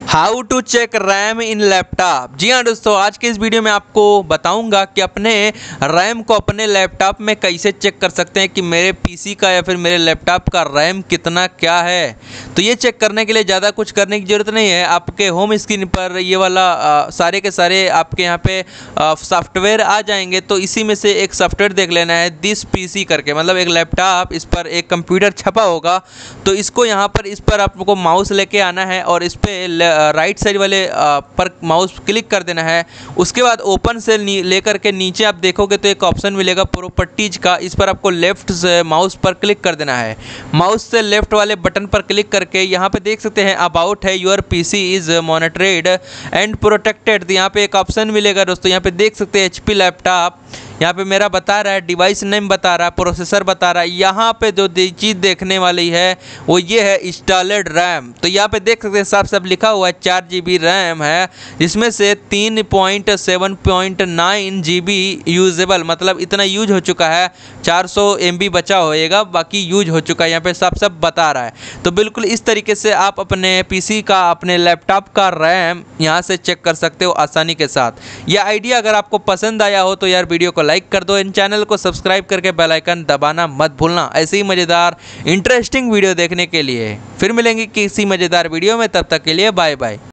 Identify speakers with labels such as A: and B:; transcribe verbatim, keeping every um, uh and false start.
A: How to check RAM in laptop. जी हाँ दोस्तों, आज के इस वीडियो में आपको बताऊंगा कि अपने रैम को अपने लैपटॉप में कैसे चेक कर सकते हैं कि मेरे पीसी का या फिर मेरे लैपटॉप का रैम कितना क्या है। तो ये चेक करने के लिए ज़्यादा कुछ करने की ज़रूरत नहीं है। आपके होम स्क्रीन पर ये वाला आ, सारे के सारे आपके यहाँ पे सॉफ्टवेयर आ जाएंगे। तो इसी में से एक सॉफ्टवेयर देख लेना है, दिस पीसी करके, मतलब एक लैपटॉप, इस पर एक कंप्यूटर छपा होगा। तो इसको यहाँ पर इस पर आपको माउस लेके आना है और इस पर राइट साइड वाले पर माउस क्लिक कर देना है। उसके बाद ओपन से लेकर के नीचे आप देखोगे तो एक ऑप्शन मिलेगा प्रॉपर्टीज का, इस पर आपको लेफ्ट से माउस पर क्लिक कर देना है। माउस से लेफ्ट वाले बटन पर क्लिक करके यहाँ पे देख सकते हैं अबाउट है, your PC is monitored and protected. यहाँ पे एक ऑप्शन मिलेगा दोस्तों, यहाँ पे देख सकते हैं एचपी लैपटॉप, यहाँ पे मेरा बता रहा है, डिवाइस नेम बता रहा है, प्रोसेसर बता रहा है। यहाँ पे जो चीज़ देखने वाली है वो ये है इंस्टॉल्ड रैम। तो यहाँ पे देख सकते हैं साफ साफ लिखा हुआ है चार जी बी रैम है, जिसमें से तीन point seven point nine G B usable, मतलब इतना यूज हो चुका है, चार सौ एम बी बचा होएगा, बाकी यूज हो चुका है। यहाँ पे साफ साफ बता रहा है। तो बिल्कुल इस तरीके से आप अपने पीसी का, अपने लैपटॉप का रैम यहाँ से चेक कर सकते हो आसानी के साथ। यह आइडिया अगर आपको पसंद आया हो तो यार वीडियो को लाइक कर दो, इन चैनल को सब्सक्राइब करके बेल आइकन दबाना मत भूलना ऐसे ही मज़ेदार इंटरेस्टिंग वीडियो देखने के लिए। फिर मिलेंगे किसी मज़ेदार वीडियो में, तब तक के लिए बाय बाय।